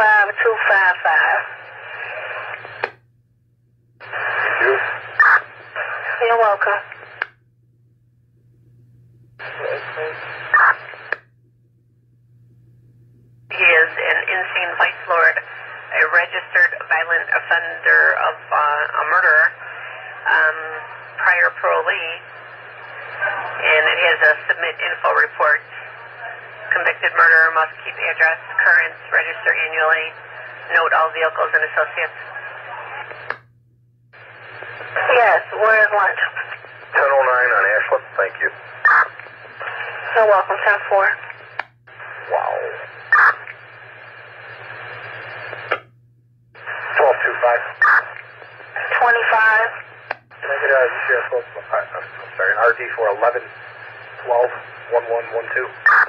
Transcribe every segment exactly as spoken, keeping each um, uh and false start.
five two five five. Thank you. You're welcome. He is an insane vice lord, a registered violent offender of uh, a murderer, um, prior parolee, and it has a submit info report. Convicted murderer must keep address, current, register annually, note all vehicles and associates. Yes, where's lunch? ten oh nine on Ashland, thank you. You're welcome, ten four. Wow. twelve two five. twenty-five. Can I get a sheriff? I'm sorry, an R D for eleven twelve one one one two.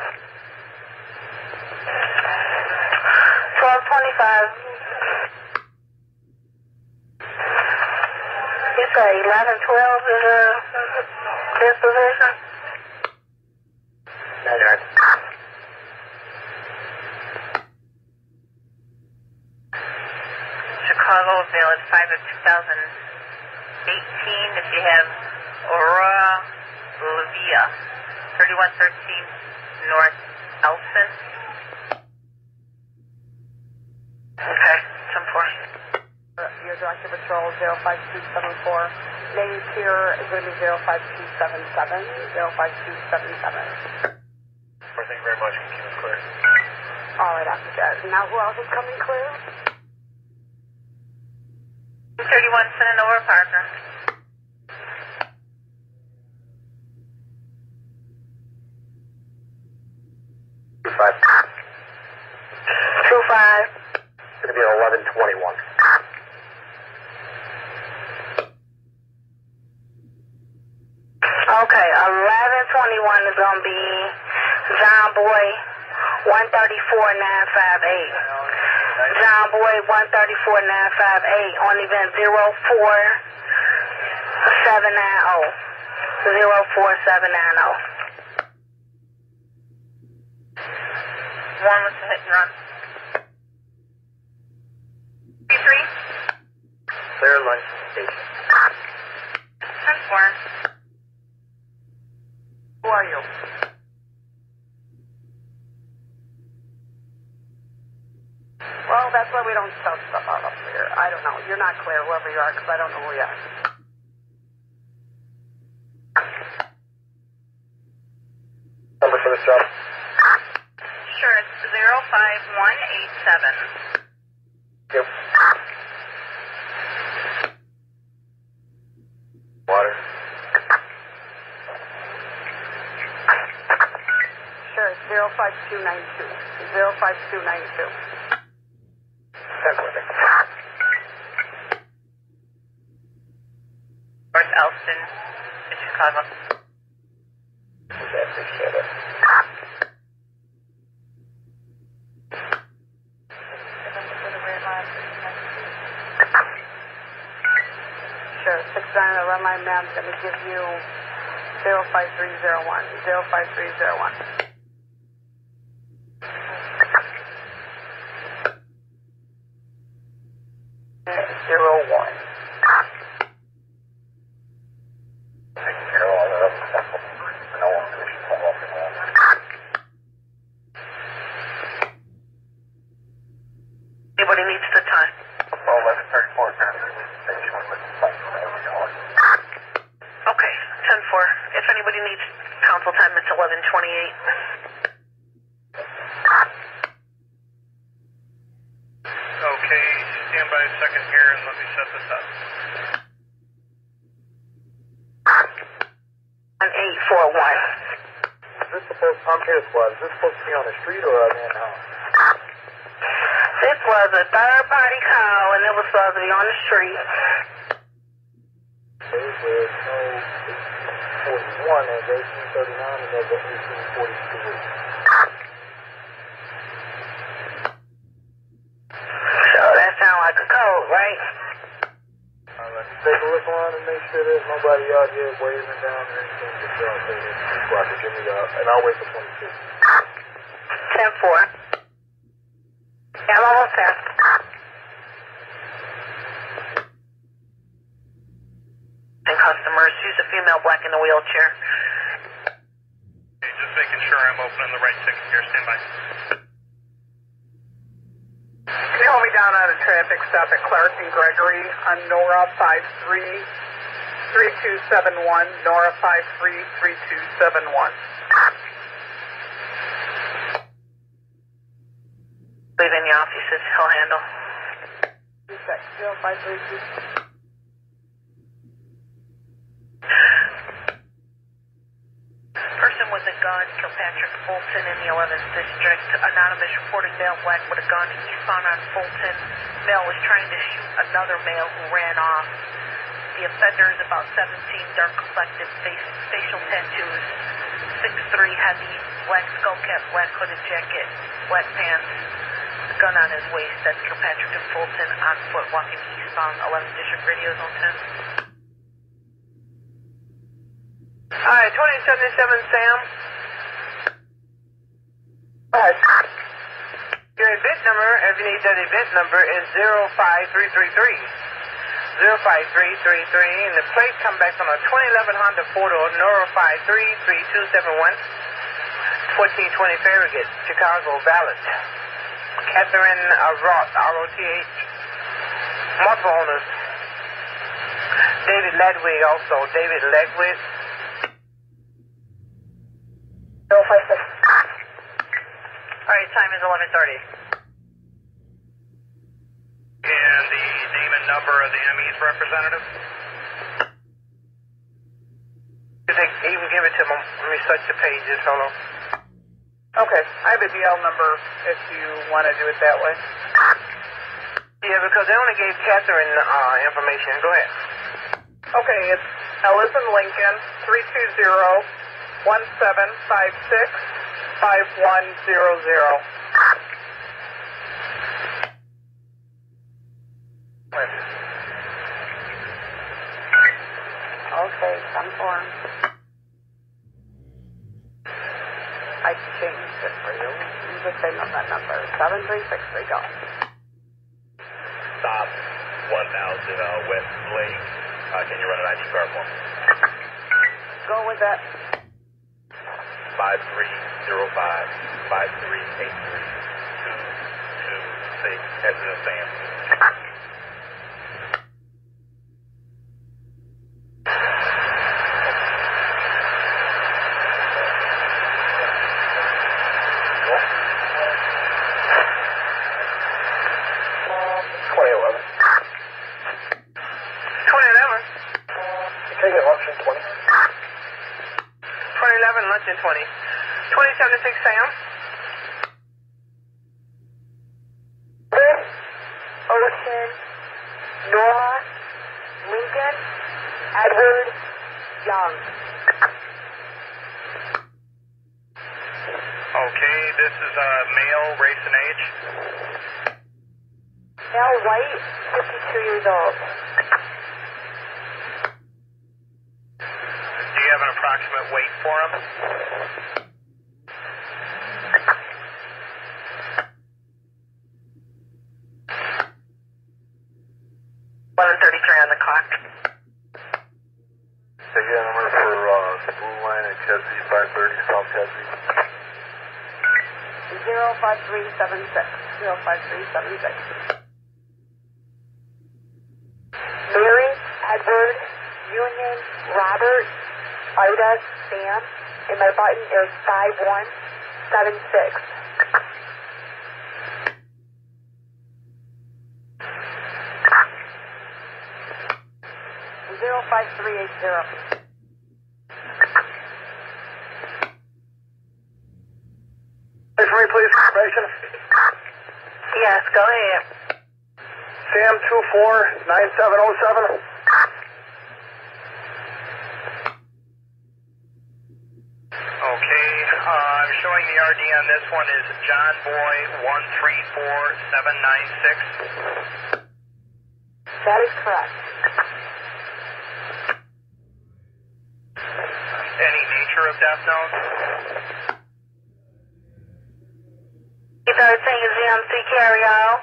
twelve twenty-five. You say eleven twelve is a disposition? That's right. Chicago, valid five of two thousand eighteen. If you have Aurora Lavia, thirty-one thirteen North Elson. Okay, ten four. Your director patrol zero five two seven four. Name here is going to be zero five two seven seven. zero five two seven seven. Thank you very much. Keep it clear. All right, after that. Now who else is coming clear? thirty-one Sentinel Parker. Two five. Two five. It's going to be an eleven twenty-one. Okay, eleven twenty-one is going to be John Boy one thirty-four nine five eight. John Boy one thirty-four nine five eight on event zero four seven nine zero. zero four seven nine zero. One was a hit and run. three three. Clear lunch station. ten four. Who are you? Well, that's why we don't sell stuff out up here. I don't know. You're not clear, whoever you are, because I don't know who you are. Number for the job. Sure, it's zero five one eight seven. Yep. Water. Sure, it's zero five two nine two. zero five two nine two. That's what it is. North Elston in Chicago. Okay, I appreciate it. Sure, six nine, the red line map's going to give you zero five three zero one. zero five three zero one. Zero one. Taking care of all that other stuff. No one finished the whole thing. Anybody needs the time? Well, eleven thirty-four, station with the flight. Okay, ten four. If anybody needs council time, it's eleven twenty-eight. Okay, stand by a second here and let me set this up. One eight four one. Is this supposed, I'm here, squad, is this supposed to be on the street or a man house? This was a third party call and it was supposed to be on the street. There's no eighteen forty-one, there's eighteen thirty-nine, and there's eighteen forty-two. So that sounds like a code, right? Uh, let's take a look around and make sure there's nobody out here waving down or anything. Just uh, say this squad to give me uh, and I'll wait for twenty-two. ten four. Yeah, I'm almost there. And customers, use a female black in the wheelchair. Okay, just making sure I'm opening the right ticket here. Stand by. Can you hold me down on a traffic stop at Clark and Gregory on Nora five three three two seven one, Nora five three three two seven one. Leaving the offices, he'll handle. zero five three two. Person with a gun, Kilpatrick Fulton in the eleventh District. Anonymous reporting male black with a gun eastbound on Fulton. Male was trying to shoot another male who ran off. The offender is about seventeen, dark complected, face, facial tattoos, six three, heavy, black skull cap, black hooded jacket, black pants, a gun on his waist. That's Kilpatrick and Fulton on foot walking eastbound, eleventh District, radio zone ten. Alright, twenty seventy-seven, Sam. Alright. Your event number, if you need that event number, is zero five three three three. zero five three three three, and the plate come back on a twenty eleven Honda four-door, Nora five three three two seven one, fourteen twenty Farragut, Chicago, Valid. Catherine uh, Roth, R O T H. Multiple owners. David Ledwig also, David Ledwig. zero five six. Alright, time is eleven thirty. And the name and number of the M E's representative? You think even give it to them? Let me search the pages, hold on. Okay, I have a D L number if you want to do it that way. Yeah, because they only gave Catherine uh, information. Go ahead. Okay, it's Ellison Lincoln, three two zero, one seven five six, five one zero zero. Okay, come for him. I changed it for you. Use the same on that number. seven three six three, go. Stop one thousand uh, West Blake. Uh, can you run an I D card for me? Go with that. five three zero five, five three eight three, two two six. That's in Sam. twenty eleven. twenty eleven. You take it lunch in twenty. twenty eleven, lunch in twenty. twenty seventy-six, Sam. Ocean, Nora, Lincoln, Edward, Young. Okay, this is uh, male, race and age. Male, white, fifty-two years old. Do you have an approximate weight for him? eleven thirty-three on the clock. Take that number for uh, the blue line at Kedzie, five thirty South Kedzie. zero five three seven six. zero five three seven six. Mary, Edward, Union, Robert, Ida, Sam, and my button is five one seven six. zero five three eight zero. Hey, for me, please, information. Yes, go ahead. Sam two four nine seven oh seven. Okay, uh, I'm showing the R D on this one is John Boy one three four seven nine six. That is correct. Any nature of death known? He thirteen G M C carry-all.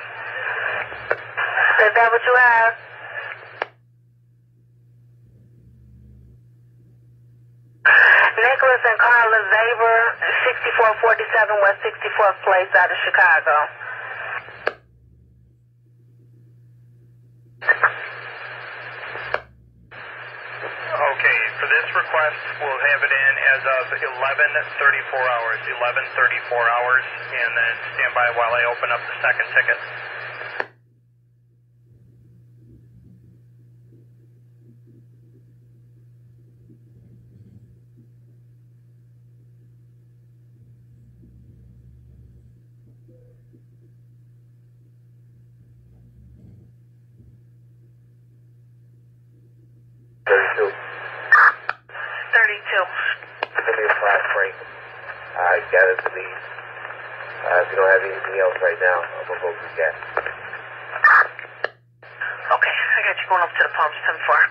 Is that what you have? Nicholas and Carla Zaber, sixty-four forty-seven West sixty-fourth Place out of Chicago. Okay, for this request, we'll have it in as of eleven thirty-four hours, eleven thirty-four hours, and then stand by while I open up the second ticket. thirty-two. thirty-two. Give me a five, Frank. I got it to leave. Uh, if you don't have anything else right now, I'm going to go through that. Okay, I got you going up to the pumps, ten four.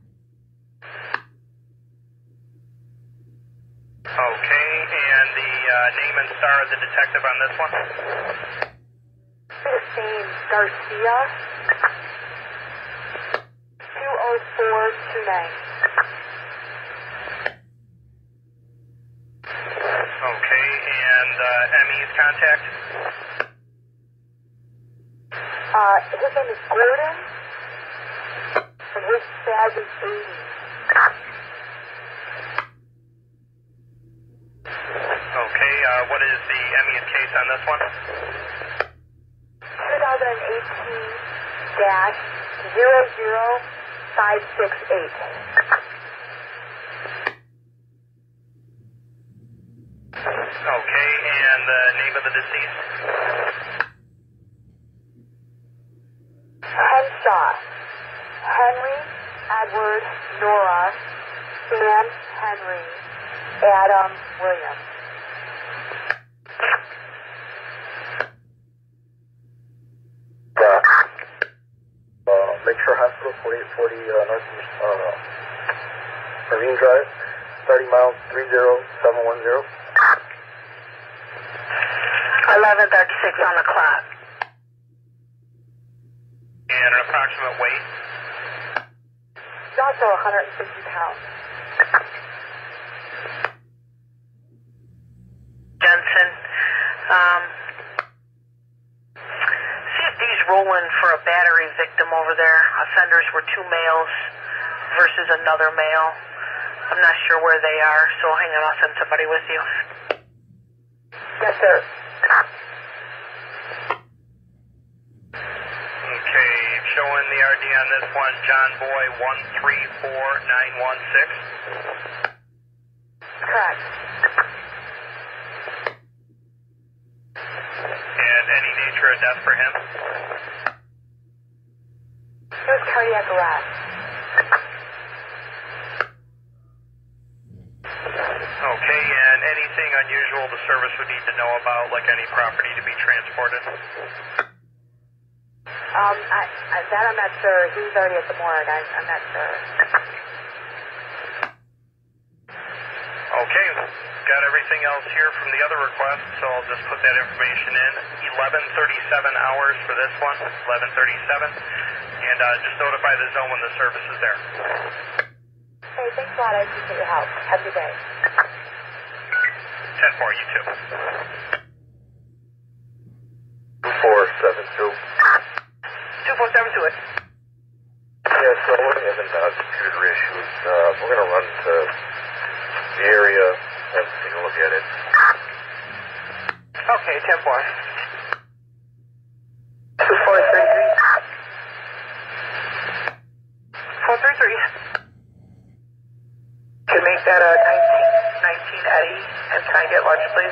Okay, and the uh, name and star of the detective on this one? Christine Garcia. two oh four two nine. Okay, and uh, M E's contact? Uh, his name is Gordon, and his badge is eighty. Okay, uh, what is the M E's case on this one? twenty eighteen dash zero zero five six eight. Okay, and the name of the deceased? Henshaw. Henry, Edward, Nora, Sam, Henry, Adam, William. Uh, uh, Lakeshore Hospital, forty-eight forty uh, North uh, Marine Drive, thirty miles, three zero seven one zero. eleven thirty-six on the clock. And an approximate weight? He's also one hundred fifty pounds. Jensen, um, see if these roll in for a battery victim over there. Offenders were two males versus another male. I'm not sure where they are, so hang on, I'll send somebody with you. Yes, sir. Okay, showing the R D on this one, John Boy one three four nine one six. Correct. And any nature of death for him? He was cardiac arrest. Okay, and anything unusual the service would need to know about, like any property to be transported? Um, I, I, that I'm not sure. He was already at the morgue. I, I'm not sure. Okay, got everything else here from the other request, so I'll just put that information in. eleven thirty-seven hours for this one, eleven thirty-seven, and uh, just notify the zone when the service is there. Hey, thanks a lot. I appreciate your help. Have a good day. ten four, you too. two four seven two. two four seven two it. Yeah, so we're having uh, computer issues. Uh, we're going to run to the area and take a look at it. Okay, ten four. two four three three. four three three. Can make that a nineteen, nineteen Eddie, and can I get lunch, please?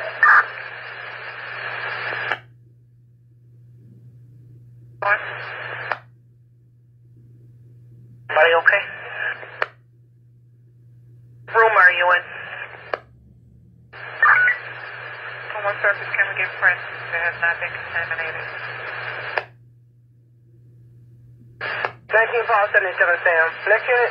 What? Everybody okay? Room are you in? On what surface can we give prints that has not been contaminated? nineteen Paul seventy-seven Sam. Next unit.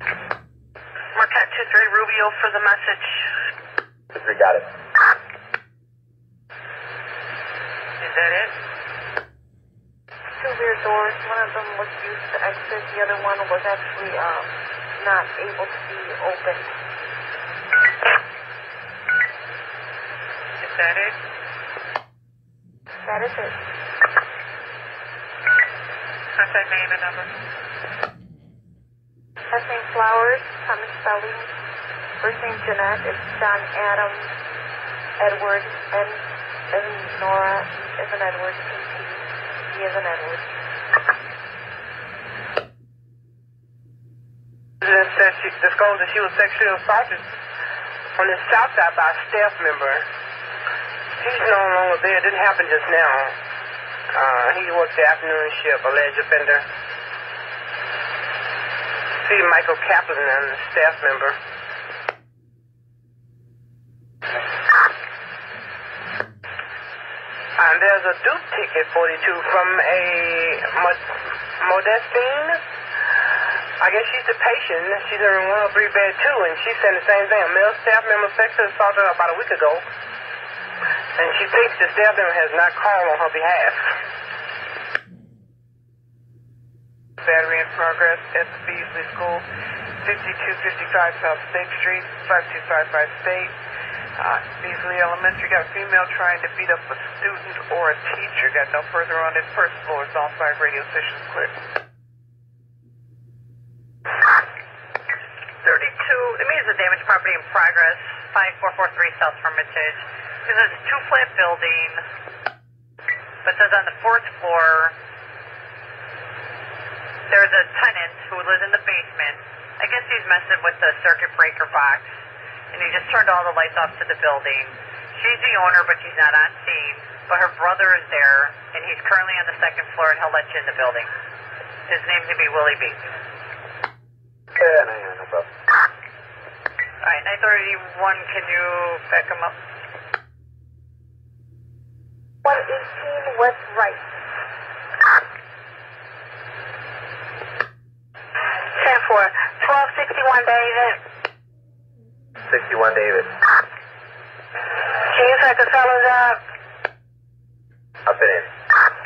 Marquette two three Rubio for the message. We got it. Is that it? Two rear doors. One of them was used to exit. The other one was actually um, not able to be opened. Is that it? That is it. Contact name and number. Last name Flowers, common spelling. First name Jeanette. It's John Adam Edward N as in Nora, E as in Edward, P T, E as in Edward. Resident said she disclosed that she was sexually assaulted on the south side by a staff member. He's no longer there. It didn't happen just now. Uh, he worked the afternoon shift, alleged offender. See Michael Kaplan, and the staff member. And there's a Duke ticket, forty-two, from a Modestine. I guess she's the patient. She's in one oh three bed two, and she said the same thing. A male staff member sexually assaulted her about a week ago. And she thinks the staff member has not called on her behalf. Battery in progress at the Beasley School, fifty-two fifty-five South State Street, five two five five State. Uh, Beasley Elementary got a female trying to beat up a student or a teacher. Got no further on it. First floor is all five radio stations clear. thirty-two, it means the damaged property in progress, five four four three South Hermitage. This is a two-flat building, but it says on the fourth floor, there's a tenant who lives in the basement. I guess he's messing with the circuit breaker box, and he just turned all the lights off to the building. She's the owner, but she's not on scene, but her brother is there, and he's currently on the second floor, and he'll let you in the building. His name's going to be Willie B. Yeah, no, no problem. All right, nine thirty-one, can you back him up? one eighteen West Right. ten four, twelve sixty-one David. sixty-one David. Can you take a fellow job? I've been in.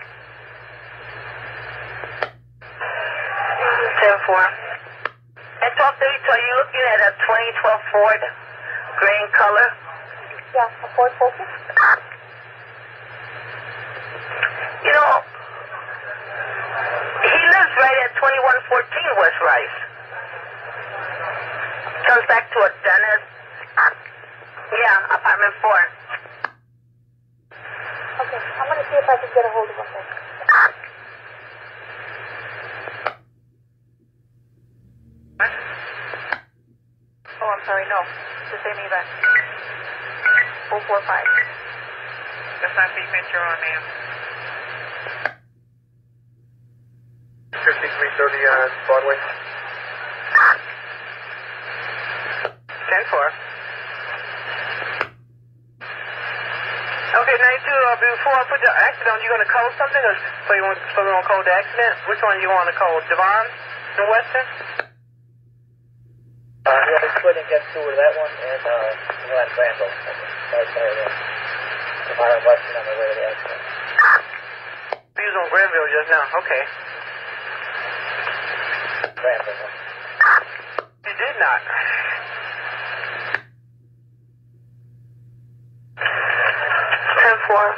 ten four. At twelve thirty-two, are you looking at a twenty twelve Ford, green color? Yeah, a Ford Focus. You know, he lives right at twenty-one fourteen West Rice. Comes back to a dentist. Yeah, apartment four. Okay, I'm going to see if I can get a hold of him then. Oh, I'm sorry, no. The same event. four four five. That's not the event you're on, ma'am. fifty-three thirty on Broadway. ten four. Okay, ninety-two, uh, before I put the accident on, you going to code something, or so you want, so you want to code the accident? Which one you want to code? Devon and Western? Uh, yeah, we split and get two of that one, and uh, the one on Granville. Sorry, sorry, yeah. Tomorrow and Western on the way to the accident. You was on Granville just now, okay. Granville, huh? You did not. ten four.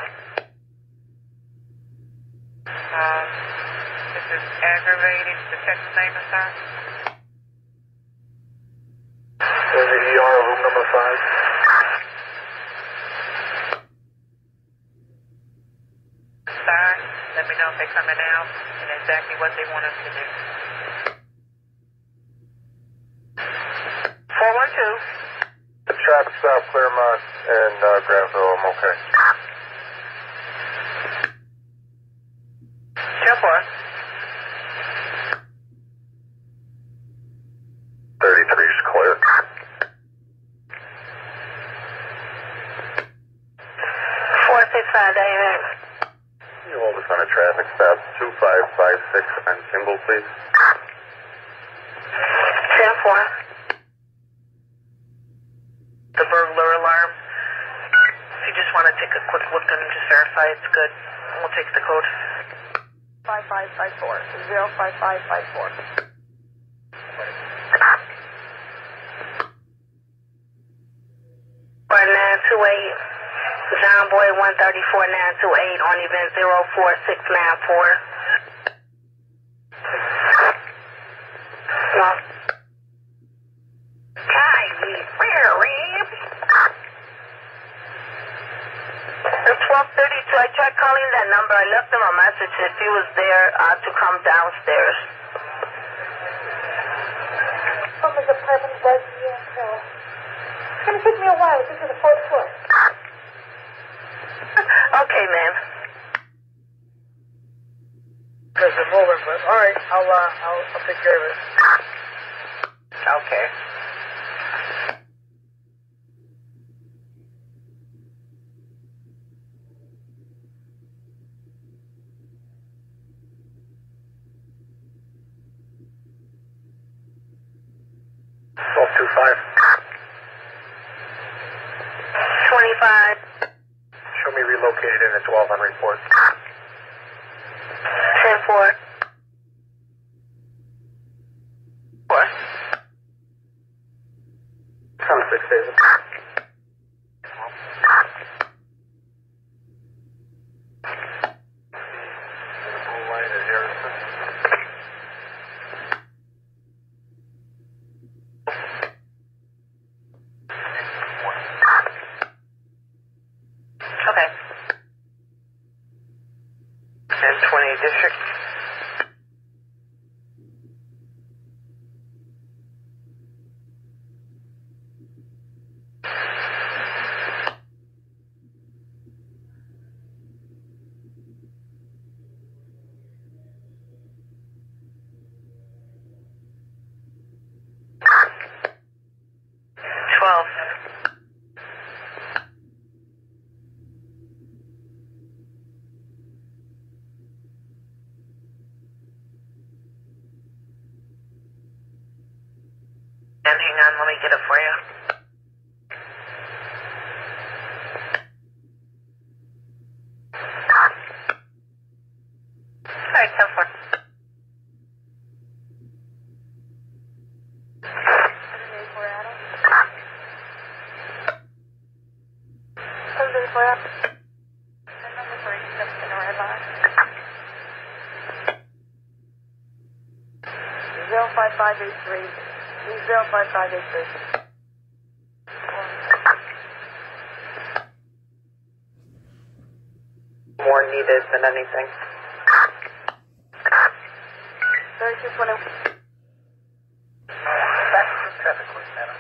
Um, this is aggravated. The text name is sir? Was it E R, room number five? Sir, let me know if they're coming out and exactly what they want us to do. four one two. The traffic stop, Claremont and uh, Granville, I'm okay. ten four. thirty-three is clear. four six five David. Can you hold us on a traffic stop, two five five six on Kimball, please? ten four. The burglar alarm. If you just want to take a quick look and just verify verify it's good. We'll take the code. five five five four. zero five five five four. nine two eight, John Boy one thirty-four nine two eight on event zero four six nine four. Well, Kylie, where, Rib? It's twelve thirty-two. I tried calling that number. I left him a message if he was there uh, to come downstairs. From his apartment, Leslie and Hill. It's going to take me a while. This is the fourth floor. Okay, ma'am. Because they're moving, but all right, I'll, uh, I'll, I'll take care of it. Okay. twelve two five. twenty-five. Show me relocated in at twelve on report. ten four. Four. Come six David. Blue line at Harrison. Okay. ten twenty district. twelve. And hang on, let me get it for you. All right, ten four. seven eight four Adam. seven eight four Adam. And number three, steps in the red line. zero five five eight three. zero five five eight three. More needed than anything. thirty-two twenty. Back to traffic court, madam.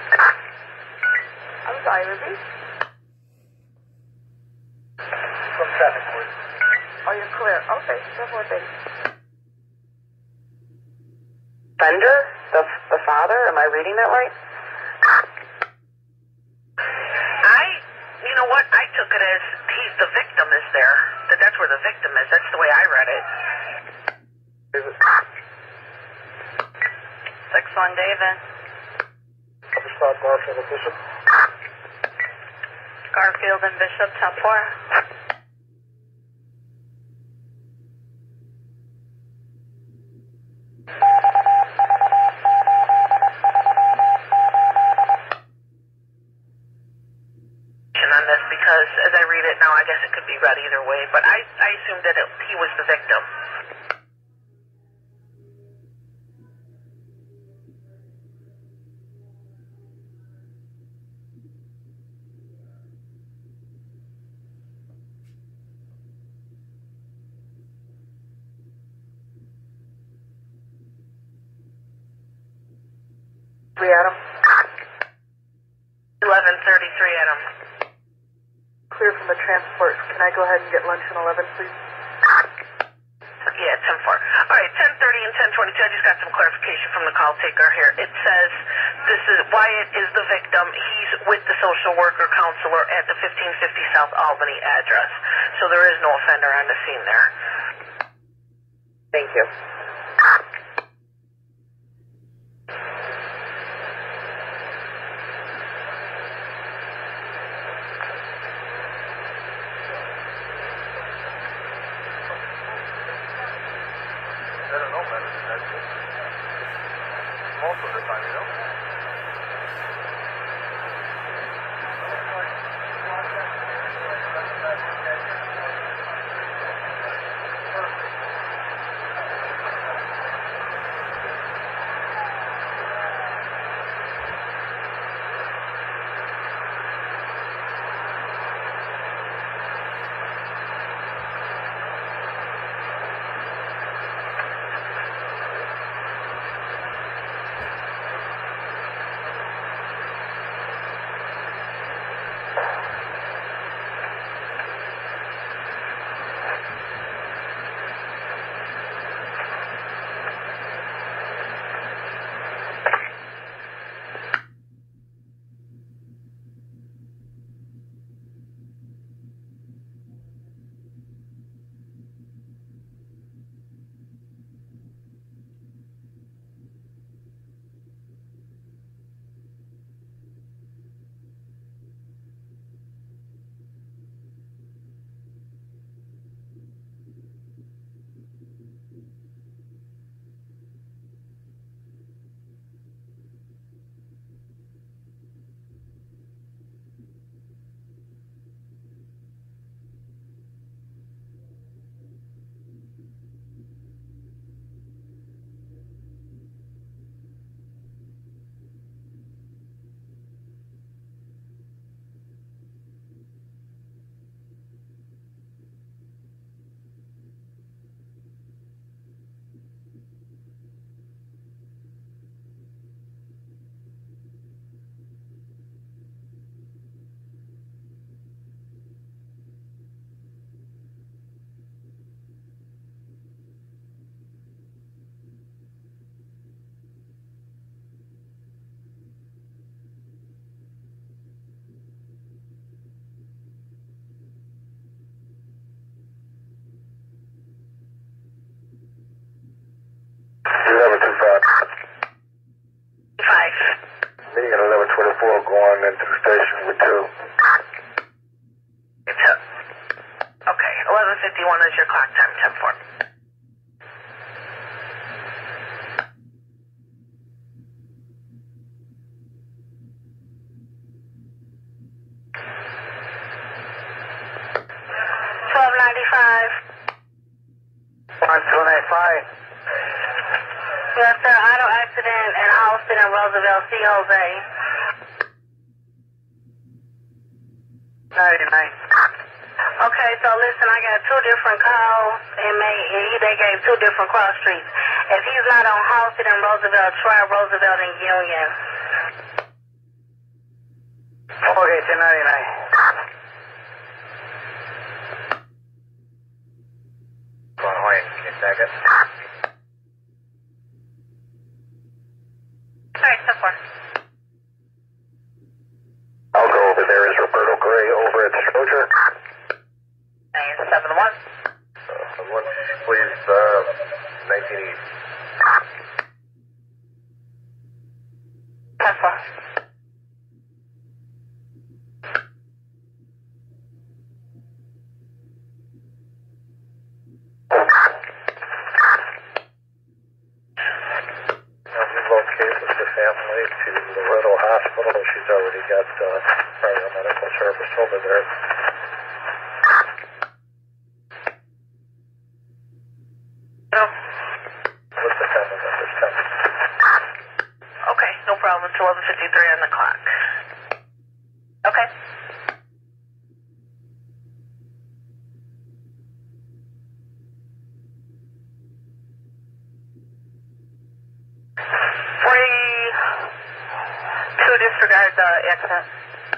I'm sorry, repeat. From traffic court. Oh, you're clear. Okay, that's one thing. Fender? The, the father? Am I reading that right? I, you know what? I took it as he's the victim is there. That that's where the victim is. That's the way I read it. six one David. Stop Garfield and Bishop. Garfield and Bishop, ten four. On this because as I read it now, I guess it could be read either way, but I, I assumed that it, he was the victim. Three Adam. eleven thirty-three, Adam. Clear from the transport. Can I go ahead and get lunch in eleven, please? Yeah, ten four. All right, ten thirty and ten twenty-two. I just got some clarification from the call taker here. It says this is Wyatt is the victim. He's with the social worker counselor at the fifteen fifty South Albany address. So there is no offender on the scene there. Thank you. also this time, you know. eleven two five. Five. Meeting at eleven twenty-four going into the station with two. It's up. Okay, eleven fifty-one is your clock time, ten four. twelve ninety-five. one two eight five. Yes, sir. Auto accident in Austin and Roosevelt, C. Jose. ninety-nine. Okay, so listen, I got two different calls, and may, they gave two different cross streets. If he's not on Austin and Roosevelt, try Roosevelt and Union. Okay, ten ninety-nine. Going away, can you tag it? Alright, ten four. I'll go over there. Is Roberto Gray over at Stroger? Nine seven one. Uh, one, please, uh, nineteen East. ten four. Located the family to Loretto Hospital. She's already got uh, prior medical service over there. No. What's the family member's time? Okay, no problem. It's eleven fifty-three on the clock. Okay. Disregard the accident.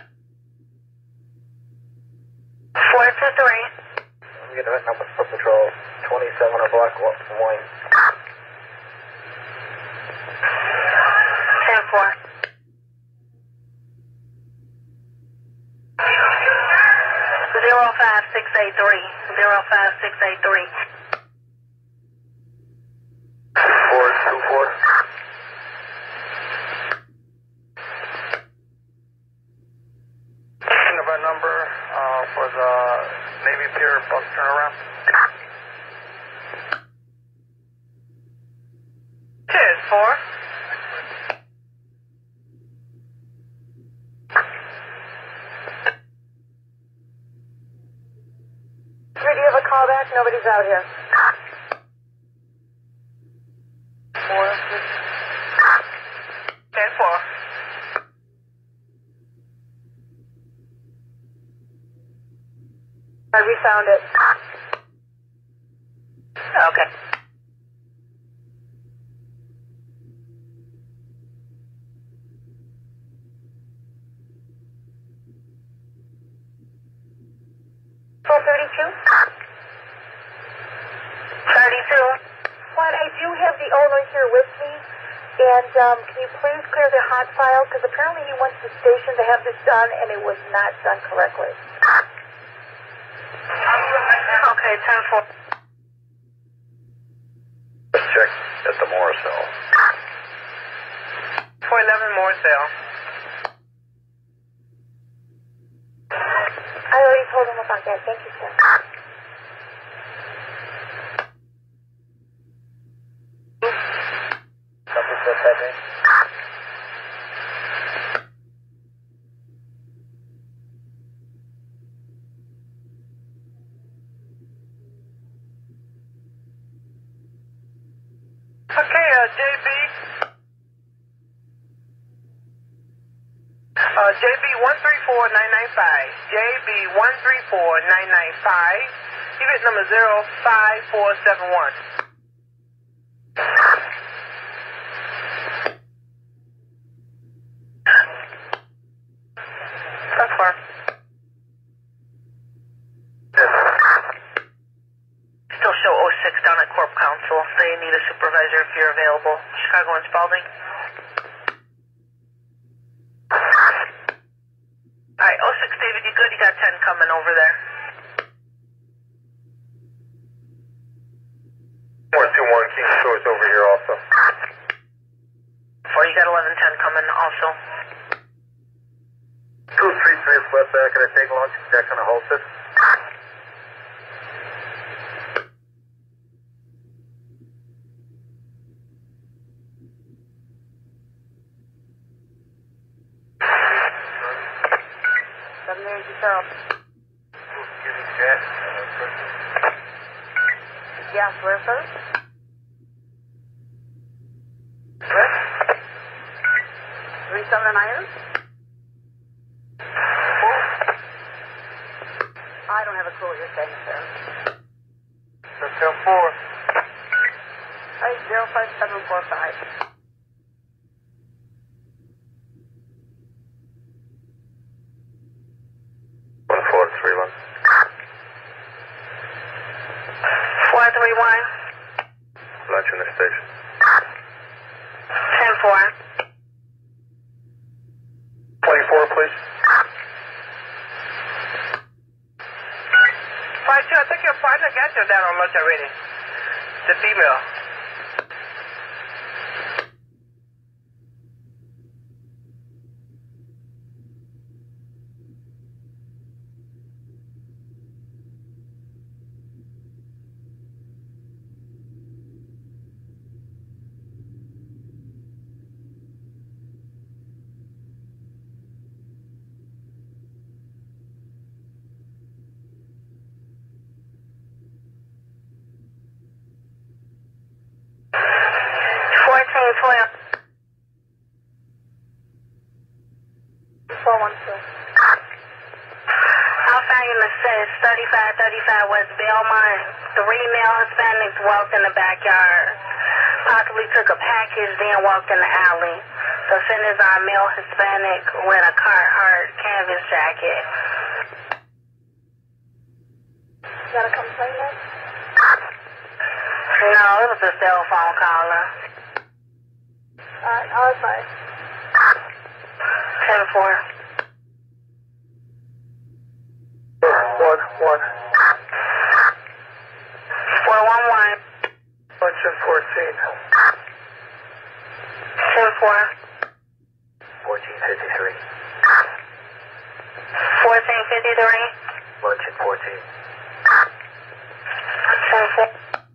four two three. I'm getting that number for patrol. twenty-seven or Black Wine. ten four. zero five six eight three. zero five six eight three. four two four. Number uh, for the Navy Pier bus turnaround. Two four. check, nobody's out here. Four. ten four. I refound it. Okay. four thirty-two? thirty-two. What, I do have the owner here with me, and um, can you please clear the hot file? Because apparently he went to the station to have this done, and it was not done correctly. Okay, ten four. Let's check at the Morrisville. four eleven Morrisville. I already told him about that. Thank you, sir. Something's what's happening. Okay, uh, J B. Uh, J B one three four nine nine five. J B one three four nine nine five. Unit number zero five four seven one. ten four. Still show oh six down at Corp Council. They need a supervisor if you're available. Chicago and Spalding. Alright, oh six David, you good? You got ten coming over there. four two one, King Shores over here also. Four, you got eleven ten coming also. two three three left back and I take launch. Check on the whole system. seven eighty zero. Yes, where first? Where? three seven nine? I don't have a clue what you're saying, sir. Hotel four. Right, zero five seven four five. one four three one. four three one. Lunch in the station. ten four. twenty-four, please. Five two, I think your partner got you down on lunch already. The female. fourteen twelve. four one two. Alpha Unit says thirty-five thirty-five West Belmont. Three male Hispanics walked in the backyard. Possibly took a package, then walked in the alley. The offenders are a male Hispanic with a Carhartt canvas jacket. You got a complaint yet? No, it was a cell phone caller. Alright, I'll advise. ten four. One, one. four one one. Lunch in fourteen. ten four. fourteen fifty-three. fourteen fifty-three. Lunch in fourteen. ten four.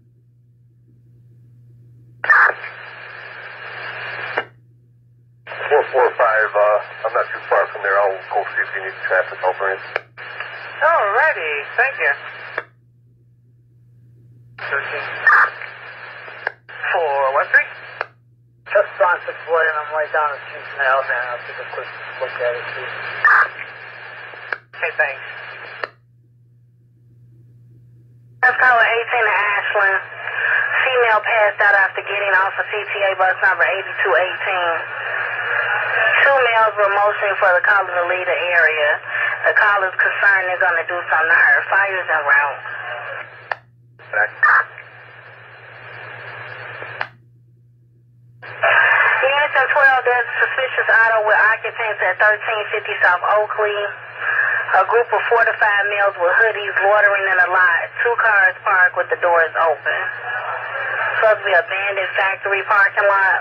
four four five, uh, I'm not too far from there. I'll go see if you need traffic over in. Alrighty, thank you. thirteen. four one three. Just on six Floyd, and I'm right down at Kingston, Alabama. I'll take a quick look at it, too. Okay, thanks. Let's call it eighteen to Ashland. Female passed out after getting off of C T A bus number eighty-two eighteen. Two males were motioning for the caller to leave the area. The caller's concerned they're going to do something to her. Fire's en route. Back. Unison twelve, there's a suspicious auto with occupants at thirteen fifty South Oakley. A group of four to five males with hoodies loitering in a lot. Two cars parked with the doors open. Supposed to be an abandoned factory parking lot.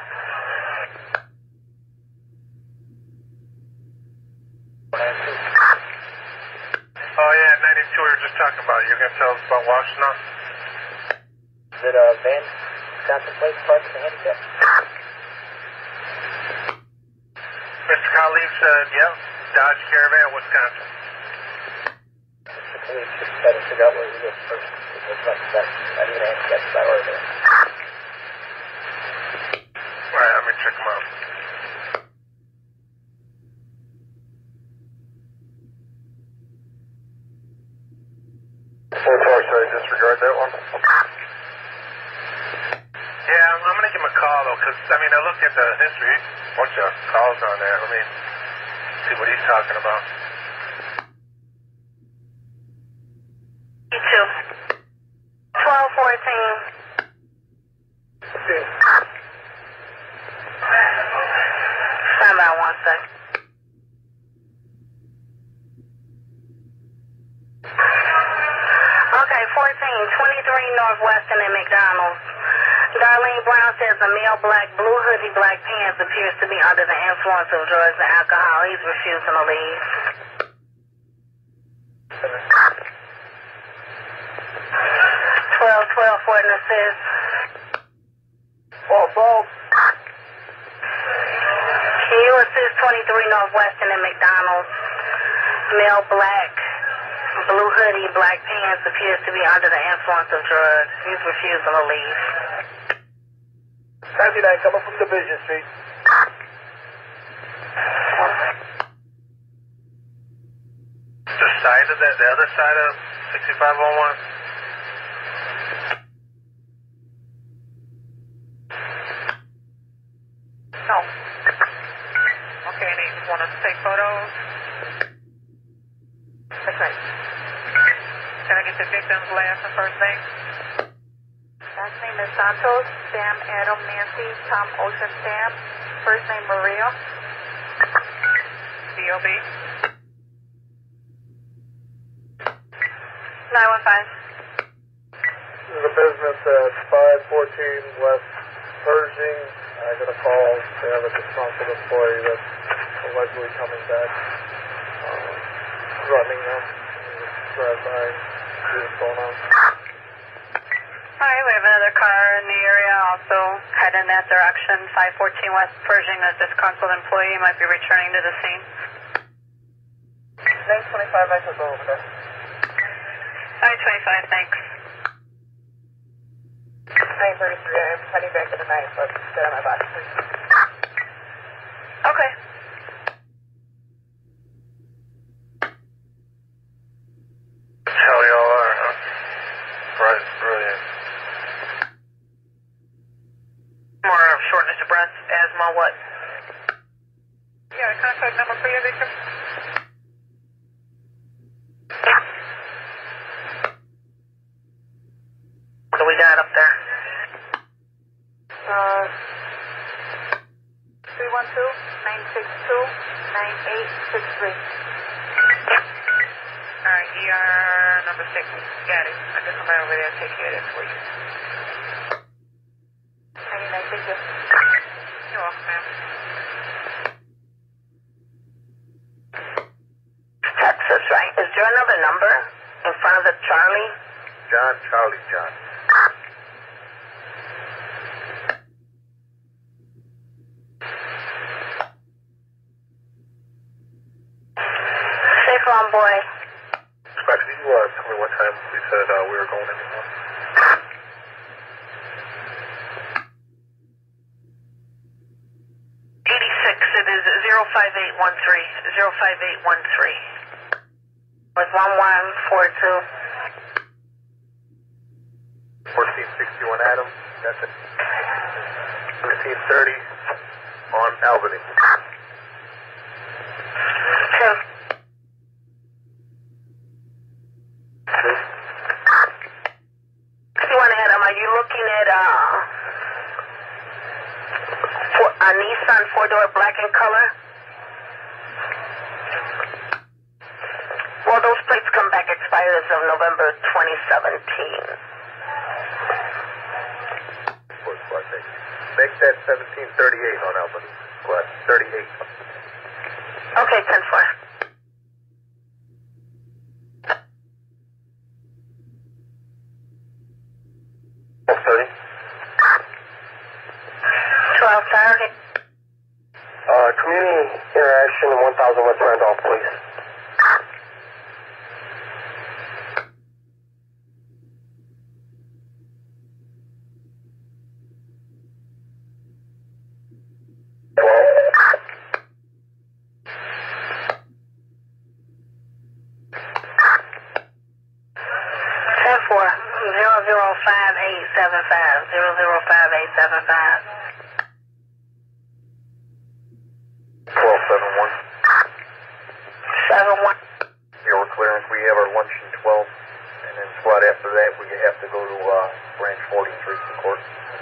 Oh yeah, ninety-two we were just talking about. You're going to tell us about Washington? Is it a van? Wisconsin place parked in the handicap? Mister Khalif said, yep, Dodge Caravan, Wisconsin. The police just try to figure out where he lives first. It's not that. Not even a handicap spot or there. Alright, let me check him out. Four four, should I disregard that one? Yeah, I'm, I'm going to give him a call, though, because, I mean, I looked at the history. A bunch of calls on there. Let me see what he's talking about. E two. twelve fourteen. Okay. Stand by one sec. Okay, fourteen, twenty-three Northwestern and McDonald's. Darlene Brown says a male black, blue hoodie, black pants appears to be under the influence of drugs and alcohol. He's refusing to leave. twelve twelve for an assist. Oh, Bob. Can you assist twenty-three Northwestern and McDonald's? Male black, blue hoodie, black pants appears to be under the influence of drugs. He's refusing to leave. ninety-nine coming from Division Street. The side of that, the other side of sixty-five oh one? No. Okay, and you want us to take photos? That's right. Can I get the victim's last and first name? Last name is Santos, Sam, Adam, Nancy, Tom, Ocean, Sam. First name Maria. D O B. nine one five. This is a business at five fourteen West Pershing. I got a call. They have a disgruntled employee that's allegedly coming back, um, threatening them. Drive by, see what's going on. Hi, we have another car in the area also heading that direction. five fourteen West Pershing, a disgruntled employee might be returning to the scene. nine twenty-five, I could go over there. nine twenty-five, thanks. nine thirty-three, I'm heading back to the night, but get on my box, please. Okay. Hell y'all are, huh? Right, brilliant. More of shortness of breath, asthma, what? Yeah, contact number for your victim? What do we got up there? Uh, three one two, nine six two, nine eight six three. Alright, E R number six. Got it. I got somebody over there to take care of this for you. ninety-nine, thank you. You're welcome, ma'am. Texas, right? Is there another number in front of the Charlie? John, Charlie, John. Six one boy. Scratch, can you uh, tell me what time we said uh, we were going anymore? zero five eight one three. zero five eight one three. With one one four two. fourteen sixty-one Adam. That's it. fifteen thirty on Albany. Two. sixty-one Adam, are you looking at uh, for, a Nissan four-door black in color? Well, those plates come back expired as of November twenty seventeen. Make that seventeen thirty-eight on Albany. Squad thirty-eight. Okay, ten four. twelve thirty. twelve thirty. Uh, community interaction in one thousand West Randolph, please. zero zero five eight seven five. zero zero five eight seven five. twelve seven one. seven one. Your clearance, we have our lunch in twelve. And then squad after that, we have to go to uh, branch forty-three for court.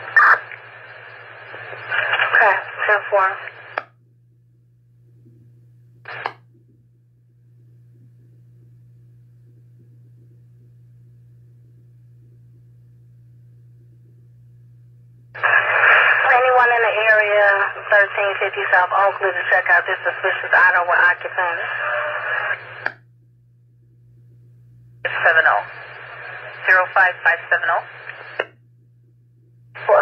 Okay, ten four. Anyone in the area, thirteen fifty South Oakley, to check out this suspicious auto with occupants? seven zero. zero five five seven zero. Four.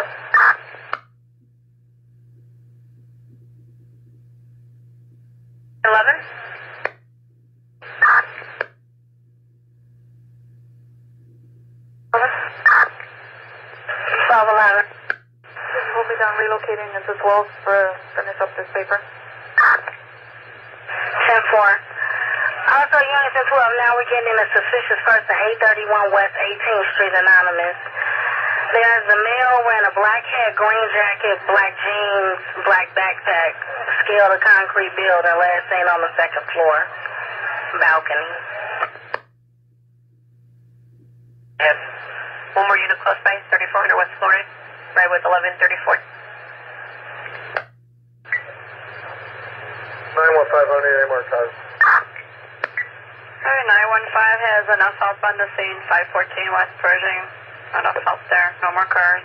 eleven. twelve eleven. We'll be done relocating this as well for finish up this paper. ten four. Also, units in twelve, now we're getting a suspicious person, eight thirty-one West eighteenth Street, anonymous. There's a male wearing a black hat, green jacket, black jeans, black backpack, scaled a concrete building, last seen on the second floor, balcony. And one more unit close by, thirty-four hundred West Florida, right with eleven thirty-four. nine one five hundred, any more cars? Alright, nine one five has enough help on the scene, five fourteen West Pershing. Enough help there, no more cars.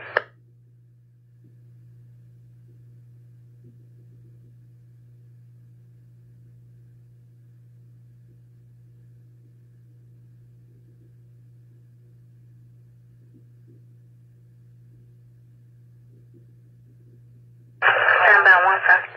Stand by one second.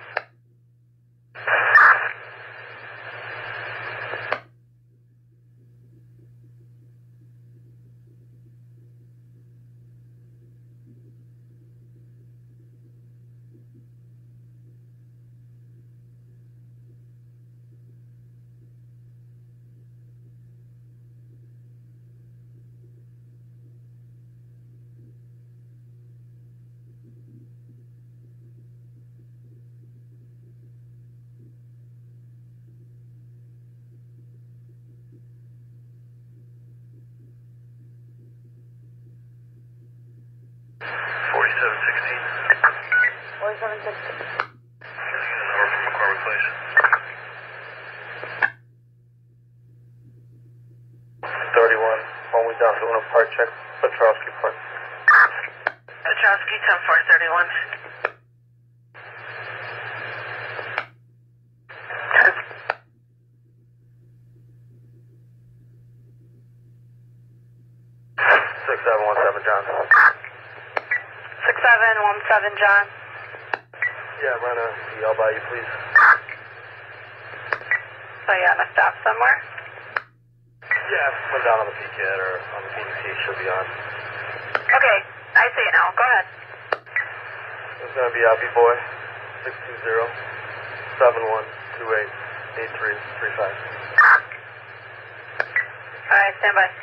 forty-seven sixteen. forty-seven sixteen. Over from McCormick Place. thirty-one, one way down to Luna Park, check Petrovsky Park. Petrovsky, ten four thirty-one. six seven one seven, John. six seven one seven, John. Yeah, run a D L by you, please. So you on a stop somewhere? Yeah, come down on the P C A T or on the P D C, should be on. Okay, I see it now. Go ahead. It's gonna be Albie Boy, six two zero. seven one two eight eight three three five. All right, stand by.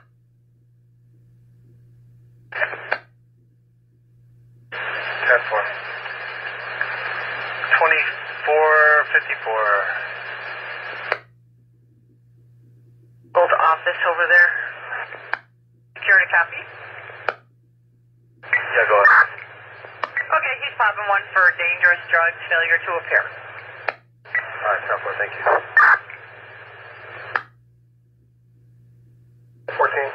ten four. twenty-four fifty-four. Old office over there. Security copy. Yeah, go ahead. Okay, he's popping one for dangerous drugs, failure to appear. All right, ten four, thank you. fourteen.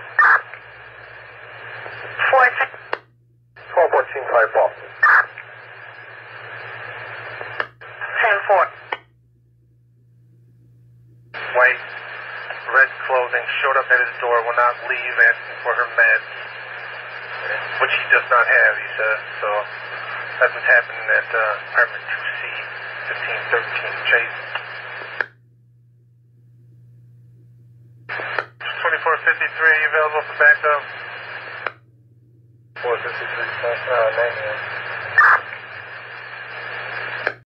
fourteen. twelve fourteen, five ball. ten four. White, red clothing, showed up at his door, will not leave, asking for her meds, which he does not have, he says. So that's what's happening at uh, apartment two C, fifteen thirteen Chase. twenty-four fifty-three, available for backup. four fifty-three, uh, nine